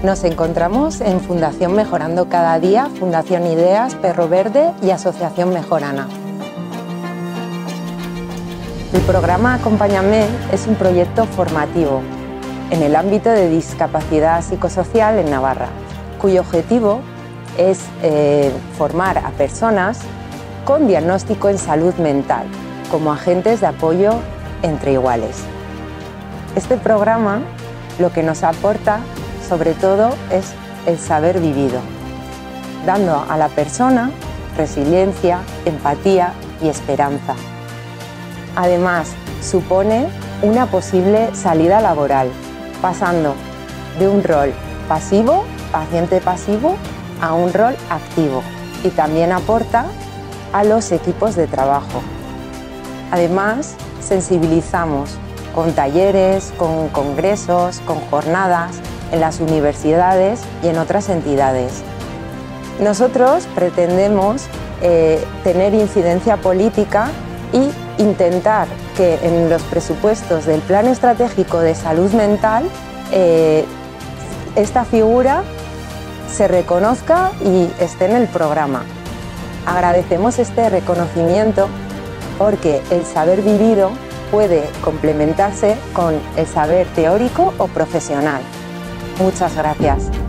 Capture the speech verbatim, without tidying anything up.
Nos encontramos en Fundación Mejorando Cada Día, Fundación Ideas, Perro Verde y Asociación Mejorana. El programa Acompáñame es un proyecto formativo en el ámbito de discapacidad psicosocial en Navarra, cuyo objetivo es eh, formar a personas con diagnóstico en salud mental como agentes de apoyo entre iguales. Este programa lo que nos aporta sobre todo es el saber vivido, dando a la persona resiliencia, empatía y esperanza. Además, supone una posible salida laboral, pasando de un rol pasivo, paciente pasivo, a un rol activo, y también aporta a los equipos de trabajo. Además, sensibilizamos con talleres, con congresos, con jornadas en las universidades y en otras entidades. Nosotros pretendemos eh, tener incidencia política y intentar que en los presupuestos del Plan Estratégico de Salud Mental eh, esta figura se reconozca y esté en el programa. Agradecemos este reconocimiento porque el saber vivido puede complementarse con el saber teórico o profesional. Muchas gracias.